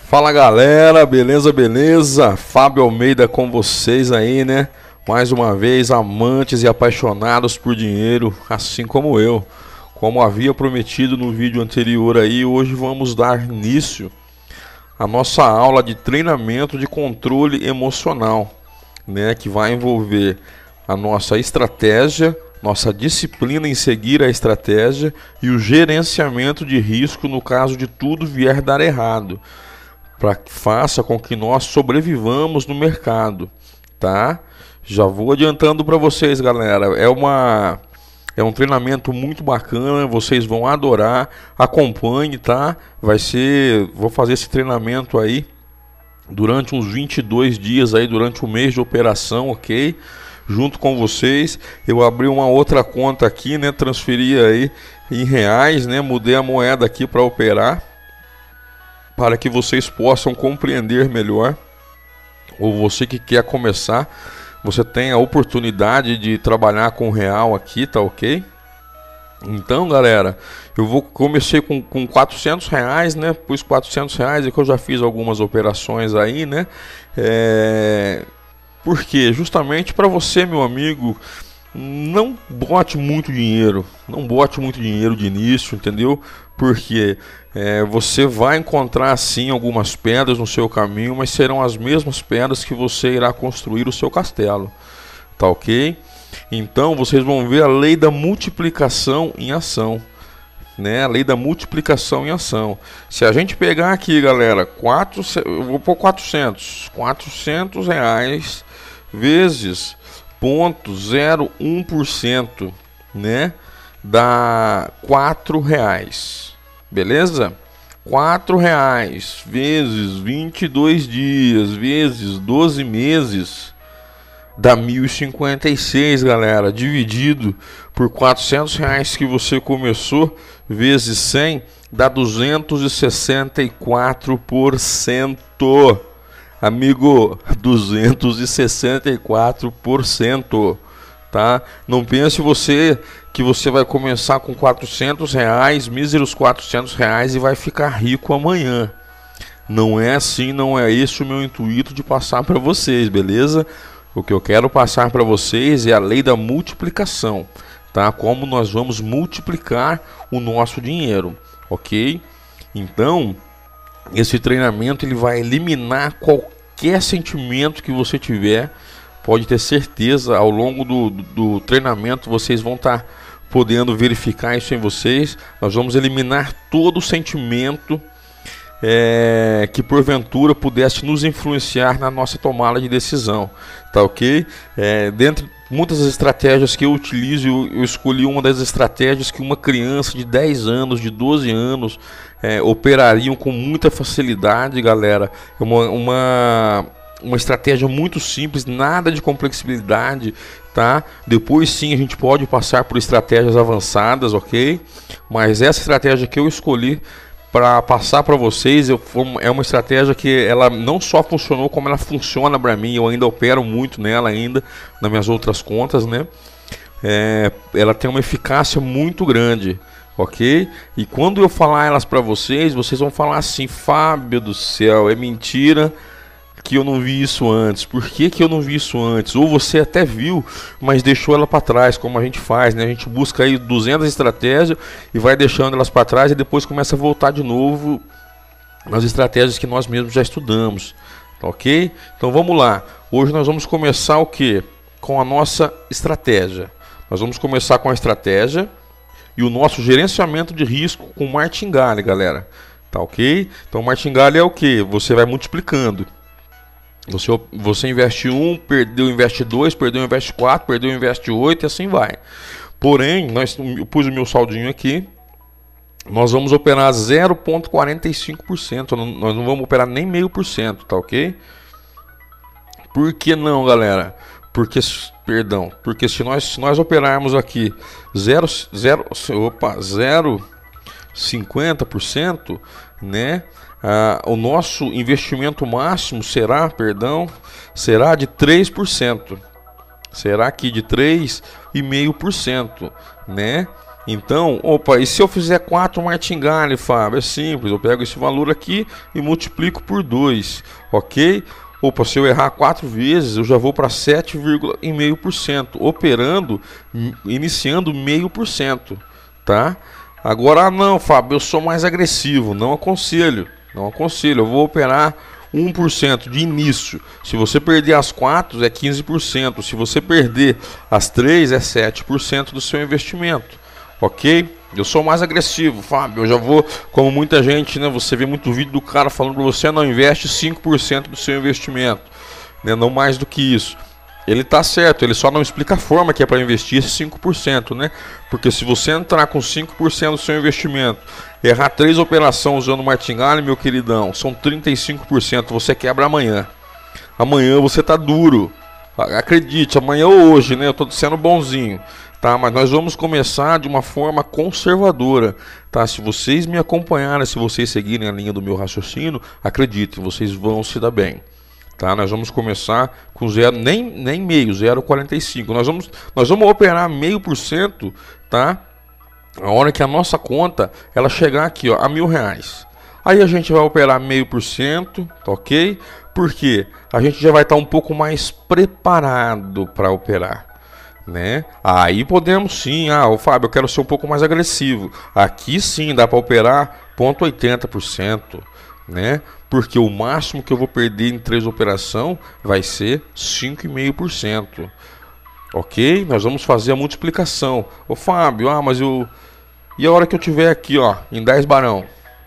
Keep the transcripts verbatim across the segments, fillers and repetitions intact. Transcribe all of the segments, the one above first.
Fala galera, beleza, beleza? Fábio Almeida com vocês aí, né? Mais uma vez, amantes e apaixonados por dinheiro, assim como eu. Como havia prometido no vídeo anterior aí, hoje vamos dar início à nossa aula de treinamento de controle emocional, né? Que vai envolver a nossa estratégia, nossa disciplina em seguir a estratégia e o gerenciamento de risco no caso de tudo vier dar errado, para que faça com que nós sobrevivamos no mercado, tá? Já vou adiantando para vocês, galera, é uma é um treinamento muito bacana, vocês vão adorar, acompanhe, tá? Vai ser, vou fazer esse treinamento aí durante uns vinte e dois dias aí, durante o mês de operação, ok? Junto com vocês, eu abri uma outra conta aqui, né? Transferi aí em reais, né? Mudei a moeda aqui para operar, para que vocês possam compreender melhor. Ou você que quer começar, você tem a oportunidade de trabalhar com real aqui, tá ok? Então, galera, eu vou comecei com, com quatrocentos reais, né? Pus quatrocentos reais, é que eu já fiz algumas operações aí, né? É... Por quê? Justamente para você, meu amigo, não bote muito dinheiro, não bote muito dinheiro de início, entendeu? Porque é, você vai encontrar sim algumas pedras no seu caminho, mas serão as mesmas pedras que você irá construir o seu castelo, tá ok? Então vocês vão ver a lei da multiplicação em ação, né? A lei da multiplicação em ação. Se a gente pegar aqui, galera, quatro, eu vou pôr quatrocentos, quatrocentos reais vezes zero ponto zero um por cento, né? Dá quatro reais, beleza? quatro reais vezes vinte e dois dias vezes doze meses dá mil e cinquenta e seis, galera. Dividido por quatrocentos reais que você começou vezes cem dá duzentos e sessenta e quatro por cento. Amigo, duzentos e sessenta e quatro por cento, tá? Não pense você que você vai começar com quatrocentos reais, míseros quatrocentos reais, e vai ficar rico amanhã. Não é assim, não é esse o meu intuito de passar para vocês, beleza? O que eu quero passar para vocês é a lei da multiplicação, tá? Como nós vamos multiplicar o nosso dinheiro, ok? Então, esse treinamento ele vai eliminar qualquer sentimento que você tiver. Pode ter certeza, ao longo do, do, do treinamento vocês vão estar tá podendo verificar isso em vocês. Nós vamos eliminar todo o sentimento é, que porventura pudesse nos influenciar na nossa tomada de decisão, tá ok? É, dentre muitas das estratégias que eu utilizo, eu, eu escolhi uma das estratégias que uma criança de dez anos, de doze anos é, operariam com muita facilidade, galera. É uma, uma, uma estratégia muito simples, nada de complexidade, tá? Depois sim a gente pode passar por estratégias avançadas, ok? Mas essa estratégia que eu escolhi para passar para vocês eu, é uma estratégia que ela não só funcionou, como ela funciona para mim. Eu ainda opero muito nela ainda nas minhas outras contas, né? É, ela tem uma eficácia muito grande, ok? E quando eu falar elas para vocês, vocês vão falar assim: Fábio do céu, é mentira que eu não vi isso antes. Por que que eu não vi isso antes? Ou você até viu, mas deixou ela para trás, como a gente faz, né? A gente busca aí duzentas estratégias e vai deixando elas para trás e depois começa a voltar de novo nas estratégias que nós mesmos já estudamos, tá ok? Então vamos lá. Hoje nós vamos começar o que? Com a nossa estratégia. Nós vamos começar com a estratégia e o nosso gerenciamento de risco com martingale, galera, tá ok? Então martingale é o que? Você vai multiplicando. Você, você investe um, perdeu, investe dois, perdeu, investe quatro, perdeu, investe oito e assim vai. Porém, nós, eu pus o meu saldinho aqui, nós vamos operar zero ponto quarenta e cinco por cento, nós não vamos operar nem meio por cento, tá ok? Por que não, galera? Porque, perdão, porque se nós, se nós operarmos aqui zero vírgula cinquenta por cento, né? Ah, o nosso investimento máximo será, perdão, será de três por cento. Será aqui de três vírgula cinco por cento, né? Então, opa, e se eu fizer quatro martingale, Fábio? É simples, eu pego esse valor aqui e multiplico por dois, ok? Opa, se eu errar quatro vezes, eu já vou para sete vírgula cinco por cento, operando, iniciando zero vírgula cinco por cento, tá? Agora, ah, não, Fábio, eu sou mais agressivo, não aconselho, não aconselho, eu vou operar um por cento de início. Se você perder as quatro, é quinze por cento, se você perder as três, é sete por cento do seu investimento, ok? Eu sou mais agressivo, Fábio, eu já vou, como muita gente, né, você vê muito vídeo do cara falando para você, não investe cinco por cento do seu investimento, né, não mais do que isso. Ele tá certo, ele só não explica a forma que é para investir esse cinco por cento, né? Porque se você entrar com cinco por cento do seu investimento, errar três operações usando martingale, meu queridão, são trinta e cinco por cento, você quebra amanhã. Amanhã você tá duro. Acredite, amanhã ou hoje, né? Eu tô sendo bonzinho. Tá, mas nós vamos começar de uma forma conservadora, tá? Se vocês me acompanharem, se vocês seguirem a linha do meu raciocínio, acreditem, vocês vão se dar bem, tá? Nós vamos começar com zero, nem, nem meio, zero vírgula quarenta e cinco. Nós vamos, nós vamos operar meio por cento, tá? A hora que a nossa conta, ela chegar aqui, ó, a mil reais. Aí a gente vai operar meio por cento, tá ok? Porque a gente já vai estar um pouco mais preparado para operar, né? Aí podemos sim, ah, o Fábio, eu quero ser um pouco mais agressivo. Aqui sim dá para operar zero vírgula oitenta por cento, né? Porque o máximo que eu vou perder em três operações vai ser cinco vírgula cinco por cento. Ok? Nós vamos fazer a multiplicação. Ô Fábio, ah, mas eu... E a hora que eu tiver aqui, ó, em dez barão?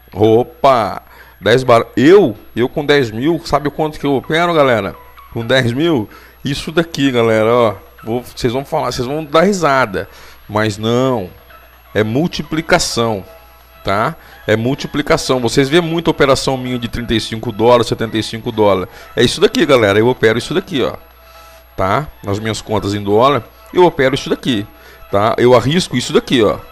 Opa! dez barão. Eu, eu com dez mil, sabe quanto que eu opero, galera? Com dez mil? Isso daqui, galera, ó. Vou, vocês vão falar, vocês vão dar risada, mas não, é multiplicação, tá? É multiplicação. Vocês vê muita operação minha de trinta e cinco dólares, setenta e cinco dólares. É isso daqui, galera. Eu opero isso daqui, ó, tá? Nas minhas contas em dólar, eu opero isso daqui, tá? Eu arrisco isso daqui, ó,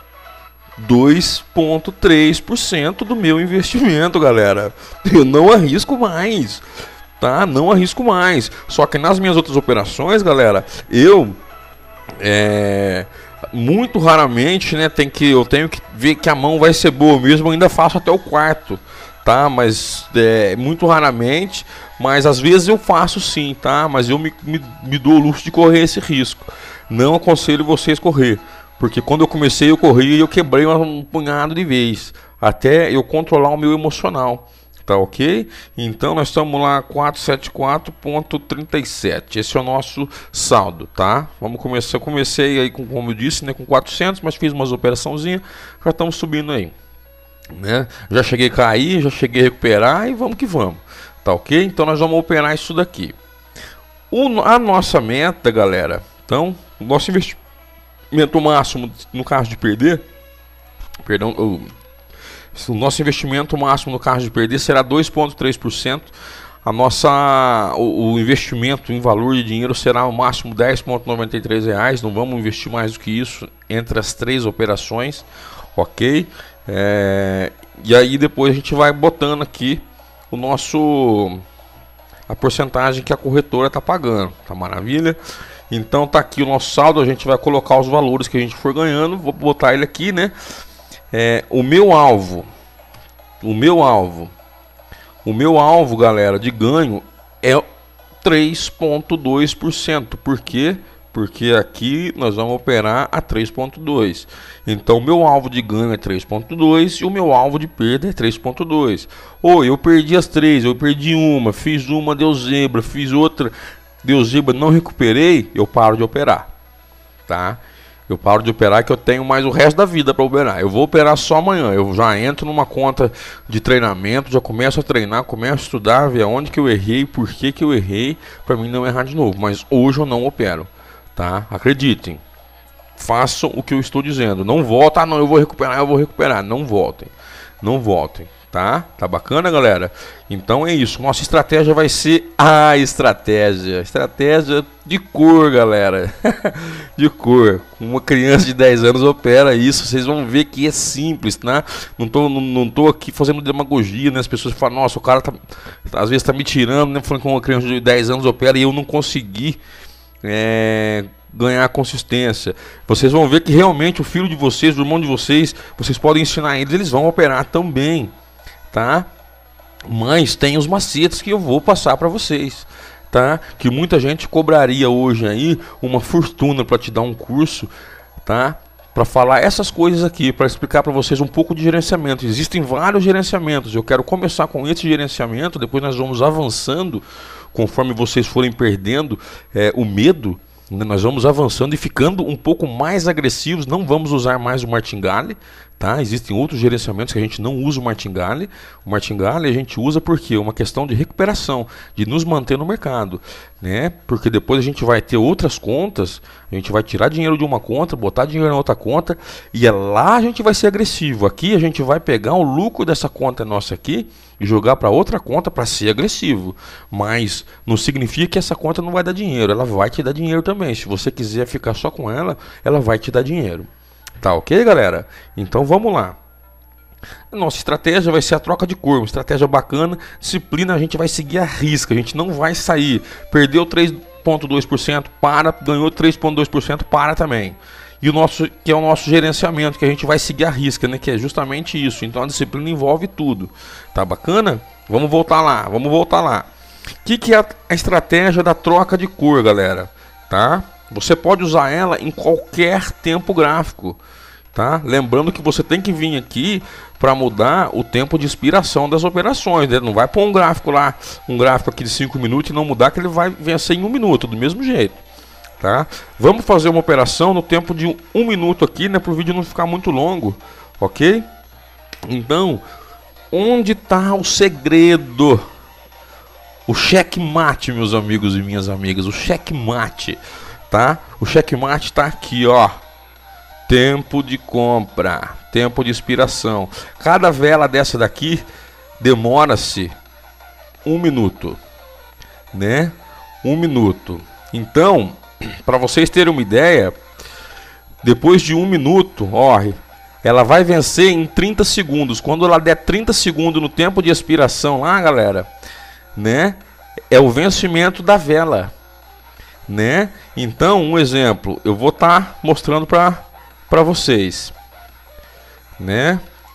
dois vírgula três por cento do meu investimento, galera. Eu não arrisco mais. Tá? Não arrisco mais. Só que nas minhas outras operações, galera, eu é, muito raramente, né, tem que, eu tenho que ver que a mão vai ser boa mesmo. Eu ainda faço até o quarto, tá? Mas é, muito raramente. Mas às vezes eu faço sim, tá? Mas eu me, me, me dou o luxo de correr esse risco. Não aconselho vocês correr, porque quando eu comecei eu corri e eu quebrei um punhado de vez, até eu controlar o meu emocional. Tá ok? Então nós estamos lá quatrocentos e setenta e quatro vírgula trinta e sete. Esse é o nosso saldo, tá? Vamos começar. Eu comecei aí com, como eu disse, né, com quatrocentos, mas fiz umas operaçãozinhas, já estamos subindo aí, né? Já cheguei a cair, já cheguei a recuperar e vamos que vamos. Tá ok? Então nós vamos operar isso daqui. O, a nossa meta, galera, então, o nosso investimento máximo no caso de perder, perdão, o O nosso investimento máximo no caso de perder será dois vírgula três por cento. A nossa, o, o investimento em valor de dinheiro será o máximo dez vírgula noventa e três reais. Não vamos investir mais do que isso entre as três operações, ok? É, e aí depois a gente vai botando aqui o nosso, a porcentagem que a corretora está pagando, tá maravilha? Então tá aqui o nosso saldo. A gente vai colocar os valores que a gente for ganhando. Vou botar ele aqui, né? É, o meu alvo, o meu alvo, o meu alvo, galera, de ganho é três vírgula dois por cento. Por quê? Porque aqui nós vamos operar a três vírgula dois. Então o meu alvo de ganho é três vírgula dois e o meu alvo de perda é três vírgula dois. Ou eu perdi as três, eu perdi uma, fiz uma, deu zebra, fiz outra, deu zebra, não recuperei, eu paro de operar, tá? Eu paro de operar que eu tenho mais o resto da vida para operar. Eu vou operar só amanhã. Eu já entro numa conta de treinamento, já começo a treinar, começo a estudar, ver onde que eu errei, por que que eu errei, para mim não errar de novo. Mas hoje eu não opero, tá? Acreditem. Façam o que eu estou dizendo. Não volta, ah, não, eu vou recuperar, eu vou recuperar. Não voltem. Não voltem. Tá? Tá bacana, galera? Então é isso. Nossa estratégia vai ser a estratégia. Estratégia de cor, galera. De cor. Uma criança de dez anos opera isso. Vocês vão ver que é simples, né? Não tô, não, não tô aqui fazendo demagogia, né? As pessoas falam, nossa, o cara tá, às vezes tá me tirando, né? Falando que uma criança de dez anos opera e eu não consegui é, ganhar consistência. Vocês vão ver que realmente o filho de vocês, o irmão de vocês, vocês podem ensinar eles, eles vão operar também, tá? Mas tem os macetes que eu vou passar para vocês, tá? Que muita gente cobraria hoje aí uma fortuna para te dar um curso, tá? Para falar essas coisas aqui, para explicar para vocês um pouco de gerenciamento. Existem vários gerenciamentos. Eu quero começar com esse gerenciamento, depois nós vamos avançando, conforme vocês forem perdendo é, o medo, né? Nós vamos avançando e ficando um pouco mais agressivos. Não vamos usar mais o martingale, tá? Existem outros gerenciamentos que a gente não usa o martingale. O martingale a gente usa porque é uma questão de recuperação, de nos manter no mercado, né? Porque depois a gente vai ter outras contas, a gente vai tirar dinheiro de uma conta, botar dinheiro na outra conta, e é lá a gente vai ser agressivo. Aqui a gente vai pegar o lucro dessa conta nossa aqui e jogar para outra conta para ser agressivo. Mas não significa que essa conta não vai dar dinheiro, ela vai te dar dinheiro também. Se você quiser ficar só com ela, ela vai te dar dinheiro. Tá ok, galera? Então vamos lá. Nossa estratégia vai ser a troca de cor, uma estratégia bacana. Disciplina a gente vai seguir a risca, a gente não vai sair. Perdeu três vírgula dois por cento, para, ganhou três vírgula dois por cento, para também. E o nosso, que é o nosso gerenciamento, que a gente vai seguir a risca, né? Que é justamente isso. Então a disciplina envolve tudo. Tá bacana? Vamos voltar lá, vamos voltar lá. O que, que é a estratégia da troca de cor, galera? Tá? Você pode usar ela em qualquer tempo gráfico, tá? Lembrando que você tem que vir aqui para mudar o tempo de expiração das operações, né? Não vai pôr um gráfico lá, um gráfico aqui de cinco minutos e não mudar, que ele vai vencer em um minuto, do mesmo jeito, tá? Vamos fazer uma operação no tempo de um minuto aqui, né? Para o vídeo não ficar muito longo, ok? Então, onde está o segredo? O checkmate, meus amigos e minhas amigas, o checkmate. Tá? O checkmate está aqui, ó. Tempo de compra, tempo de expiração. Cada vela dessa daqui demora-se um minuto, né? Um minuto. Então, para vocês terem uma ideia, depois de um minuto, ó, ela vai vencer em trinta segundos. Quando ela der trinta segundos no tempo de expiração lá, galera, né? É o vencimento da vela. Né? Então, um exemplo, eu vou estar tá mostrando para para vocês, né?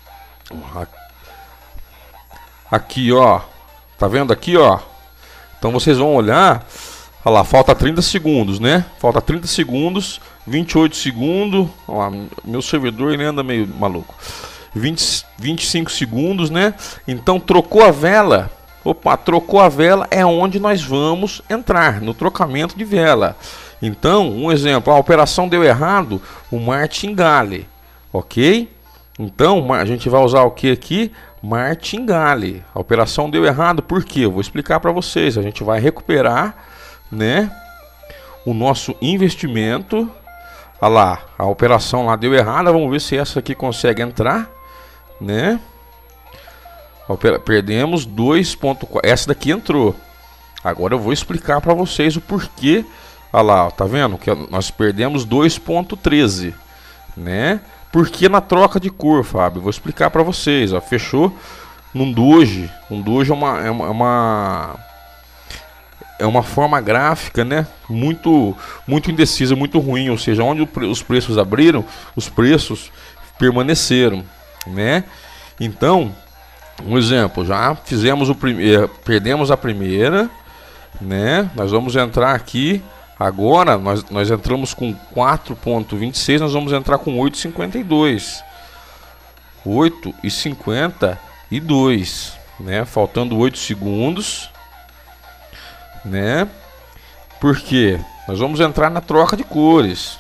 Aqui, ó, tá vendo aqui, ó? Então vocês vão olhar, olha lá, falta trinta segundos, né? Falta trinta segundos, vinte e oito segundos, ó, meu servidor ele anda meio maluco. vinte, vinte e cinco segundos, né? Então trocou a vela. Opa, trocou a vela, é onde nós vamos entrar, no trocamento de vela. Então, um exemplo, a operação deu errado, o martingale, ok? Então, a gente vai usar o que aqui? Martingale. A operação deu errado, por quê? Eu vou explicar para vocês. A gente vai recuperar, né, o nosso investimento. Olha lá, a operação lá deu errada, vamos ver se essa aqui consegue entrar, né? Perdemos dois ponto quatro. Essa daqui entrou. Agora eu vou explicar para vocês o porquê. Olha lá, tá vendo que nós perdemos dois ponto treze, né? Porque na troca de cor, Fábio, vou explicar para vocês. Ó, fechou num doji. Um doji é uma, é uma, é uma é uma forma gráfica, né? Muito muito indecisa, muito ruim. Ou seja, onde os preços abriram, os preços permaneceram, né? Então, um exemplo, já fizemos o primeiro, perdemos a primeira, né? Nós vamos entrar aqui agora, nós, nós entramos com quatro ponto vinte e seis, nós vamos entrar com oito ponto cinquenta e dois. oito ponto cinquenta e dois, né? Faltando oito segundos, né? Porque nós vamos entrar na troca de cores.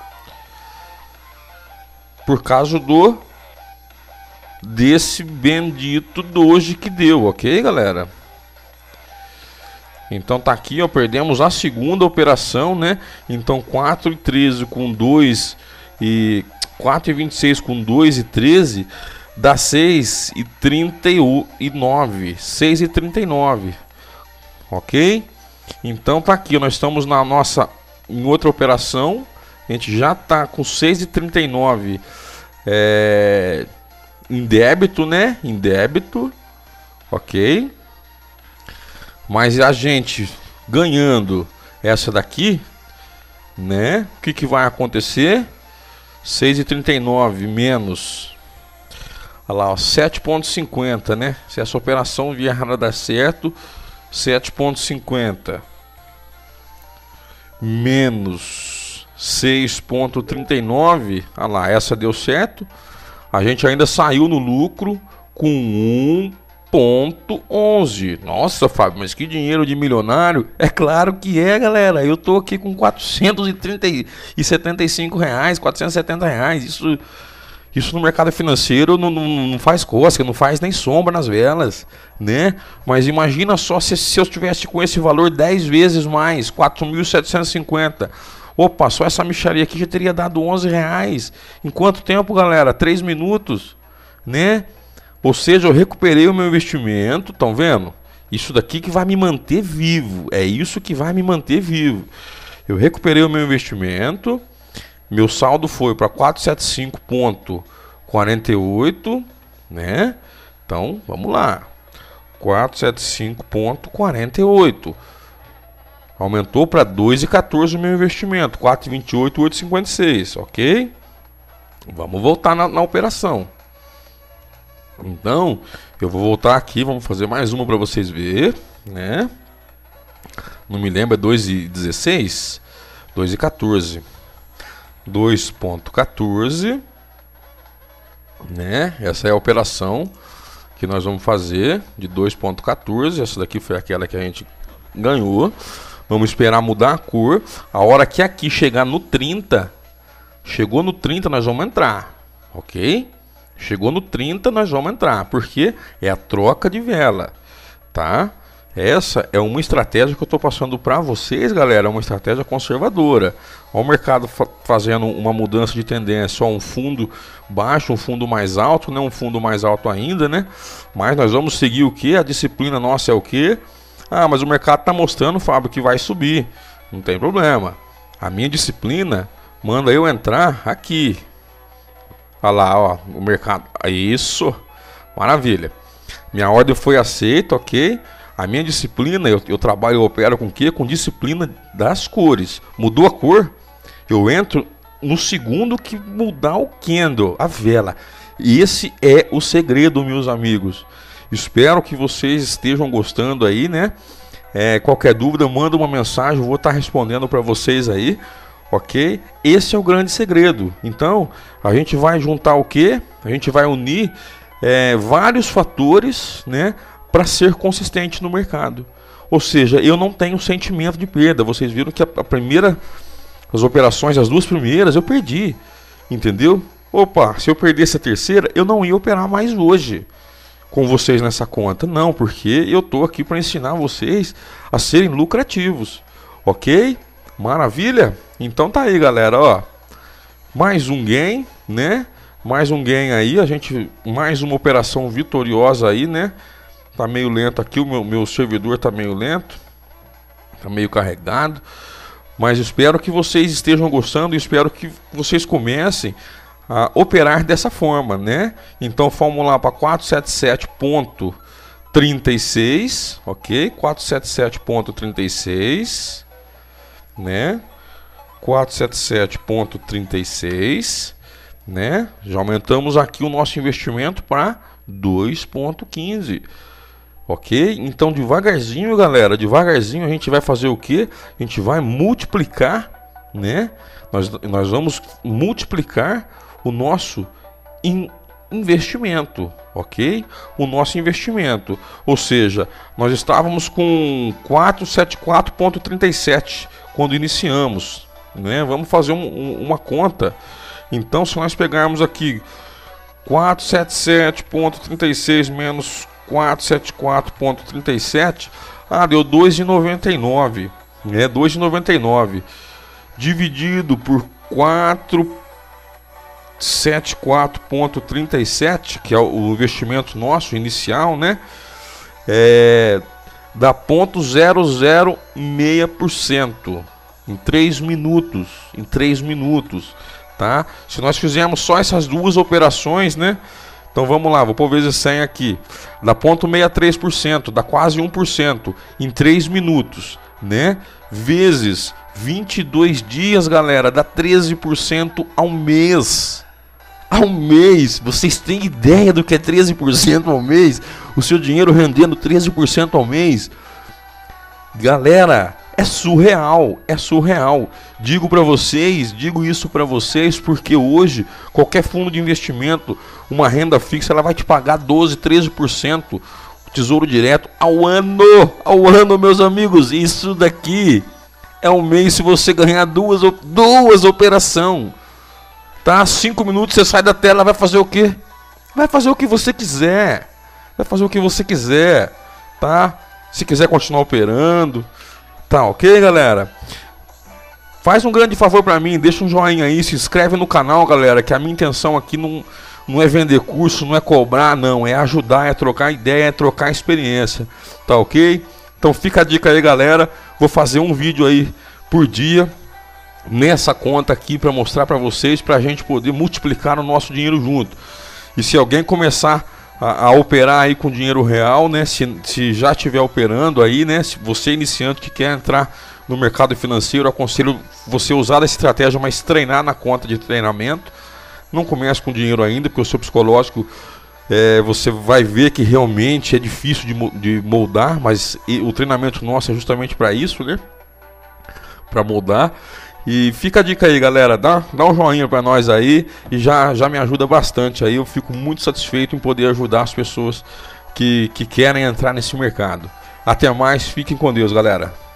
Por causa do desse bendito doji que deu, ok, galera? Então tá aqui, ó, perdemos a segunda operação, né? Então quatro e treze com dois e quatro e vinte e seis com dois e treze dá seis e trinta e nove, seis e trinta e nove, ok? Então tá aqui, nós estamos na nossa em outra operação, a gente já tá com seis e trinta e nove é, em débito, né? Em débito, ok? Mas a gente ganhando essa daqui, né? O que que vai acontecer? seis e trinta e nove menos, olha lá, ó, sete ponto cinquenta, né? Se essa operação vier a dar certo, sete ponto cinquenta menos seis ponto trinta e nove, olha lá, essa deu certo. A gente ainda saiu no lucro com um ponto onze. Nossa, Fábio, mas que dinheiro de milionário. É claro que é, galera. Eu tô aqui com quatrocentos e setenta e cinco reais, quatrocentos e setenta reais. Isso, isso no mercado financeiro não, não, não faz cosca, não faz nem sombra nas velas, né? Mas imagina só se, se eu estivesse com esse valor dez vezes mais, quatro mil setecentos e cinquenta. Opa, só essa mixaria aqui já teria dado onze reais. Em quanto tempo, galera? três minutos, né? Ou seja, eu recuperei o meu investimento, estão vendo? Isso daqui que vai me manter vivo, é isso que vai me manter vivo. Eu recuperei o meu investimento, meu saldo foi para quatrocentos e setenta e cinco ponto quarenta e oito, né? Então, vamos lá. quatrocentos e setenta e cinco ponto quarenta e oito. Aumentou para dois e quatorze o meu investimento, quatro e vinte e oito, oito e cinquenta e seis, ok? Vamos voltar na, na operação. Então, eu vou voltar aqui, vamos fazer mais uma para vocês verem, né? Não me lembro, é dois e dezesseis? dois e quatorze. dois ponto quatorze, né? Essa é a operação que nós vamos fazer de dois ponto quatorze. Essa daqui foi aquela que a gente ganhou. Vamos esperar mudar a cor. A hora que aqui chegar no trinta, chegou no trinta, nós vamos entrar, ok? Chegou no trinta, nós vamos entrar, porque é a troca de vela, tá? Essa é uma estratégia que eu estou passando para vocês, galera, é uma estratégia conservadora. Olha o mercado fa fazendo uma mudança de tendência, ó, um fundo baixo, um fundo mais alto, né? Um fundo mais alto ainda, né? Mas nós vamos seguir o que? A disciplina nossa é o que? Ah, mas o mercado está mostrando, Fábio, que vai subir. Não tem problema. A minha disciplina manda eu entrar aqui. Olha lá, ó, o mercado. Isso, maravilha. Minha ordem foi aceita, ok? A minha disciplina, eu, eu trabalho, eu opero com o quê? Com disciplina das cores. Mudou a cor, eu entro no segundo que mudar o candle, a vela. E esse é o segredo, meus amigos. Espero que vocês estejam gostando aí, né? É, qualquer dúvida, manda uma mensagem, eu vou estar respondendo para vocês aí. Ok? Esse é o grande segredo. Então, a gente vai juntar o que? A gente vai unir é, vários fatores, né, para ser consistente no mercado. Ou seja, eu não tenho sentimento de perda. Vocês viram que a, a primeira, as operações, as duas primeiras, eu perdi. Entendeu? Opa, se eu perdesse a terceira, eu não ia operar mais hoje com vocês nessa conta. Não, porque eu estou aqui para ensinar vocês a serem lucrativos. Ok? Maravilha? Então tá aí, galera, ó. Mais um gain, né? Mais um gain aí, a gente mais uma operação vitoriosa aí, né? Tá meio lento aqui, o meu, meu servidor tá meio lento. Tá meio carregado. Mas espero que vocês estejam gostando e espero que vocês comecem a operar dessa forma, né? Então vamos lá para quatrocentos e setenta e sete ponto trinta e seis, ok? quatrocentos e setenta e sete ponto trinta e seis, né? quatrocentos e setenta e sete ponto trinta e seis, né? Já aumentamos aqui o nosso investimento para dois ponto quinze, ok? Então devagarzinho, galera, devagarzinho a gente vai fazer o que? A gente vai multiplicar, né? Nós, nós vamos multiplicar o nosso in, investimento, ok? O nosso investimento, ou seja, nós estávamos com quatrocentos e setenta e quatro ponto trinta e sete quando iniciamos, né? Vamos fazer um, um, uma conta. Então, se nós pegarmos aqui quatrocentos e setenta e sete ponto trinta e seis menos quatrocentos e setenta e quatro ponto trinta e sete, ah, deu dois e noventa e nove, né? dois e noventa e nove dividido por quatrocentos e setenta e quatro ponto trinta e sete, que é o investimento nosso inicial, né? É, dá zero ponto zero zero seis por cento em três minutos, em três minutos, tá? Se nós fizermos só essas duas operações, né? Então vamos lá, vou pôr vezes cem aqui. Dá zero ponto sessenta e três por cento, dá quase um por cento em três minutos. né? Vezes vinte e dois dias, galera, dá treze por cento ao mês. Ao mês, vocês têm ideia do que é treze por cento ao mês? O seu dinheiro rendendo treze por cento ao mês? Galera, é surreal, é surreal. Digo para vocês, digo isso para vocês porque hoje qualquer fundo de investimento, uma renda fixa, ela vai te pagar doze, treze por cento Tesouro Direto ao ano, ao ano, meus amigos. Isso daqui é um mês se você ganhar duas, duas operações. Tá? Cinco minutos você sai da tela, vai fazer o quê? Vai fazer o que você quiser. Vai fazer o que você quiser, tá? Se quiser continuar operando, tá ok, galera? Faz um grande favor pra mim, deixa um joinha aí, se inscreve no canal, galera, que a minha intenção aqui não, não é vender curso, não é cobrar, não. É ajudar, é trocar ideia, é trocar experiência, tá ok? Então fica a dica aí, galera. Vou fazer um vídeo aí por dia nessa conta aqui para mostrar para vocês, para a gente poder multiplicar o nosso dinheiro junto. E se alguém começar a, a operar aí com dinheiro real, né, se, se já estiver operando aí, né, se você é iniciante que quer entrar no mercado financeiro, aconselho você usar essa estratégia, mas treinar na conta de treinamento. Não comece com dinheiro ainda, porque o seu psicológico, é, você vai ver que realmente é difícil de, de moldar, mas e, o treinamento nosso é justamente para isso, né, para moldar. E fica a dica aí, galera, dá, dá um joinha pra nós aí e já, já me ajuda bastante aí. Eu fico muito satisfeito em poder ajudar as pessoas que, que querem entrar nesse mercado. Até mais, fiquem com Deus, galera.